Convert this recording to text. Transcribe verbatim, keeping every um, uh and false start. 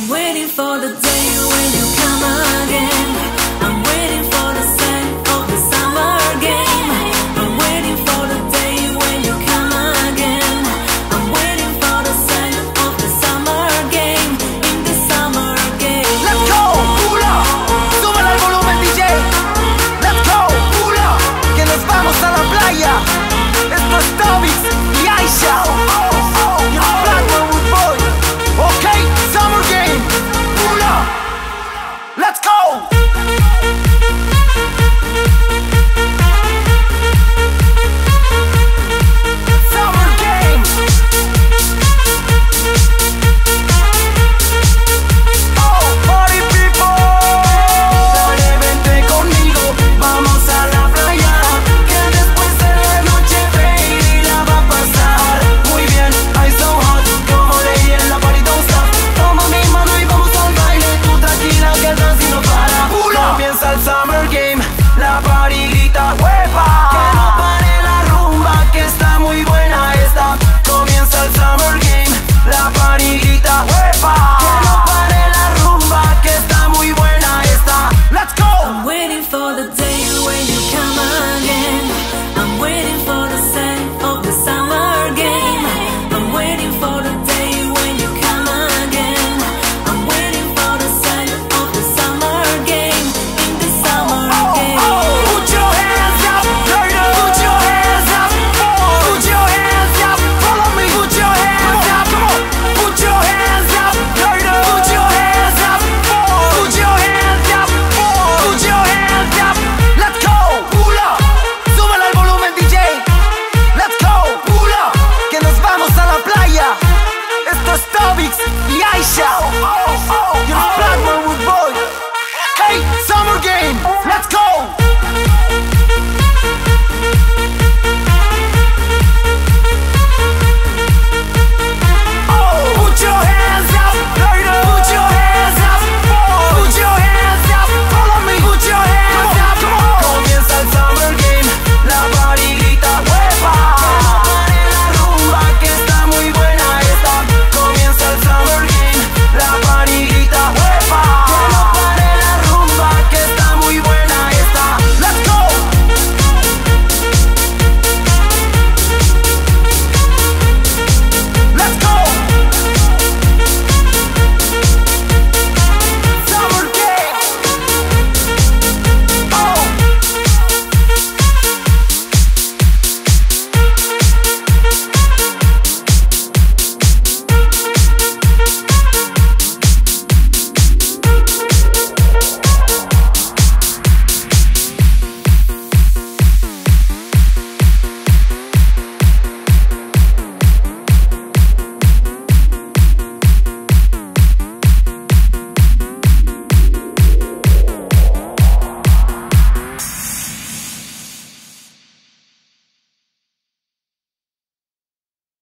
I'm waiting for the day when you come again. I'm waiting for the scent of the summer game. I'm waiting for the day when you come again. I'm waiting for the scent of the summer game. In the summer game. Let's go, pula, súbele el volumen D J. Let's go, pula, que nos vamos a la playa. Esto es Tobix y Aisha. Y el Blackwood Boy. Ok, summer game, pula. Let's go. Summer game. Oh, party people. Dale, vente conmigo, vamos a la playa. Que después de la noche, baby, la va a pasar muy bien. I'm so hot, como lady en la party don't stop. Toma mi mano y vamos al baile. Tú tranquila que el dance no para. Comienza el summer game, la party grita huepa. Que no pare la rumba, que está muy buena esta. Comienza el summer game, la party grita huepa. Que no pare la rumba, que está muy buena esta. Let's go. I'm waiting for the day when you come again. I'm waiting for the scent of the summer game. I'm waiting for the day when you come again. I'm waiting for the scent of the summer game. In the summer game. Put your hands up, girl. Put your hands up. Put your hands up. Follow me. Put your hands up. Come on. Put your hands up, girl. Put your hands up. Put your hands up. Put your hands up. Let's go. Pull up. Súbele el volumen D J. Let's go. Pull up. Que nos vamos a la playa. Esto es Tobix y Aisha.